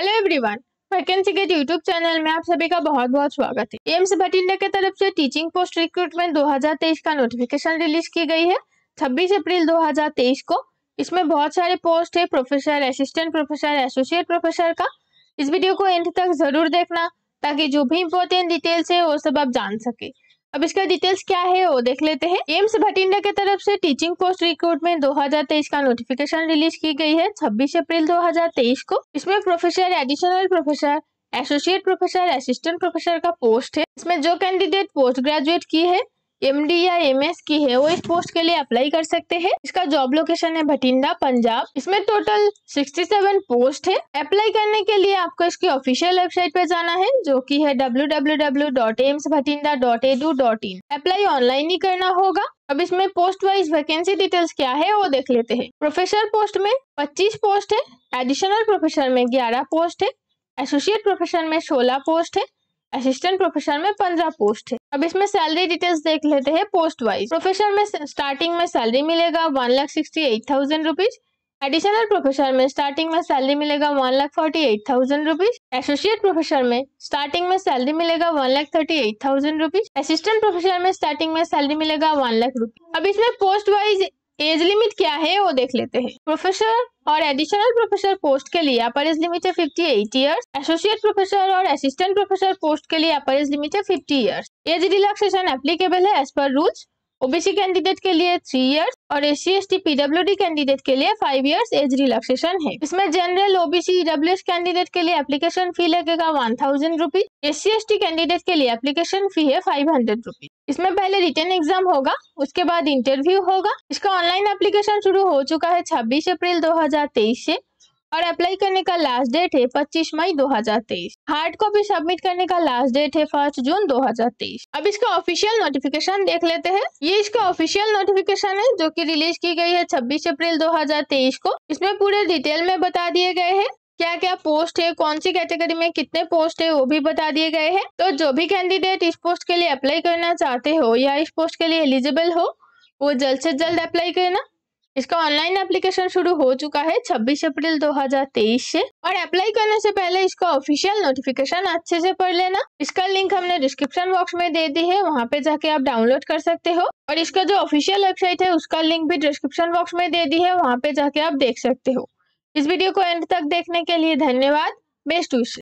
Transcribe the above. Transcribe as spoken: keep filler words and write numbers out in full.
Hello everyone, vacancy gate YouTube channel में आप सभी का बहुत बहुत स्वागत है। एम्स भटिंडा की तरफ से टीचिंग पोस्ट रिक्रूटमेंट दो हज़ार तेईस का नोटिफिकेशन रिलीज की गई है छब्बीस अप्रैल दो हज़ार तेईस को। इसमें बहुत सारे पोस्ट है, professor, assistant professor, associate professor का। इस वीडियो को एंड तक जरूर देखना ताकि जो भी इम्पोर्टेंट डिटेल्स है वो सब आप जान सके। अब इसका डिटेल्स क्या है वो देख लेते हैं। एम्स भटिंडा की तरफ से टीचिंग पोस्ट रिक्रूटमेंट दो हज़ार तेईस का नोटिफिकेशन रिलीज की गई है छब्बीस अप्रैल दो हज़ार तेईस को। इसमें professor, additional professor, associate professor, assistant professor का पोस्ट है। इसमें जो कैंडिडेट पोस्ट ग्रेजुएट की है, एमडी या एमएस की है, वो इस पोस्ट के लिए अप्लाई कर सकते हैं। इसका जॉब लोकेशन है भटिंडा, पंजाब। इसमें टोटल सड़सठ पोस्ट है। अप्लाई करने के लिए आपको इसकी ऑफिशियल वेबसाइट पे जाना है जो कि है W W W dot AIIMS Bathinda dot edu dot in. Apply online ही करना होगा। अब इसमें पोस्ट वाइज वैकेंसी डिटेल्स क्या है वो देख लेते हैं। प्रोफेसर पोस्ट में पच्चीस पोस्ट है, एडिशनल प्रोफेसर में ग्यारह पोस्ट है, एसोसिएट प्रोफेसर में सोलह पोस्ट है, असिस्टेंट प्रोफेसर में पंद्रह पोस्ट है। अब इसमें सैलरी डिटेल्स देख लेते हैं पोस्ट वाइज। प्रोफेसर में स्टार्टिंग में सैलरी मिलेगा one lakh sixty eight thousand rupees. Additional professor में स्टार्टिंग में सैलरी मिलेगा one lakh forty eight thousand rupees. Associate professor में स्टार्टिंग में सैलरी मिलेगा one lakh thirty eight thousand rupees. Assistant professor में स्टार्टिंग में सैलरी मिलेगा वन लाख रुपीज। अब इसमें पोस्ट वाइज एज लिमिट क्या है वो देख लेते हैं। प्रोफेसर और एडिशनल प्रोफेसर पोस्ट के लिए अपर एज लिमिट है अट्ठावन इयर्स। एसोसिएट प्रोफेसर और असिस्टेंट प्रोफेसर पोस्ट के लिए अपर एज लिमिट है पचास इयर्स। एज रिलैक्सेशन एप्लीकेबल है as per rules. OBC candidate के लिए थ्री इयर्स और S C S T PWD candidate के लिए फाइव इयर्स एज रिलैक्सेशन है। इसमें जनरल, ओबीसी, ईडब्ल्यूएस कैंडिडेट के लिए एप्लीकेशन फी लगेगा one thousand rupees. S C S T candidate के लिए एप्लीकेशन फी है फाइव हंड्रेड रुपीज। इसमें पहले रिटन एग्जाम होगा, उसके बाद इंटरव्यू होगा। इसका ऑनलाइन एप्लीकेशन शुरू हो चुका है छब्बीस अप्रैल दो हज़ार तेईस से और अप्लाई करने का लास्ट डेट है पच्चीस मई दो हज़ार तेईस। हार्ड कॉपी सबमिट करने का लास्ट डेट है फर्स्ट जून दो हज़ार तेईस। अब इसका ऑफिशियल नोटिफिकेशन देख लेते हैं। ये इसका ऑफिशियल नोटिफिकेशन है जो कि रिलीज की गई है छब्बीस अप्रैल दो हज़ार तेईस को। इसमें पूरे डिटेल में बता दिए गए हैं क्या क्या पोस्ट है, कौन सी कैटेगरी में कितने पोस्ट है वो भी बता दिए गए हैं। तो जो भी कैंडिडेट इस पोस्ट के लिए अप्लाई करना चाहते हो या इस पोस्ट के लिए एलिजिबल हो वो जल्द से जल्द अप्लाई करना। इसका ऑनलाइन एप्लीकेशन शुरू हो चुका है छब्बीस अप्रैल दो हज़ार तेईस से और अप्लाई करने से पहले इसका ऑफिशियल नोटिफिकेशन अच्छे से पढ़ लेना। इसका लिंक हमने डिस्क्रिप्शन बॉक्स में दे दी है, वहां पे जाके आप डाउनलोड कर सकते हो। और इसका जो ऑफिशियल वेबसाइट है उसका लिंक भी डिस्क्रिप्शन बॉक्स में दे दी है, वहां पे जाके आप देख सकते हो। इस वीडियो को एंड तक देखने के लिए धन्यवाद। Best wishes.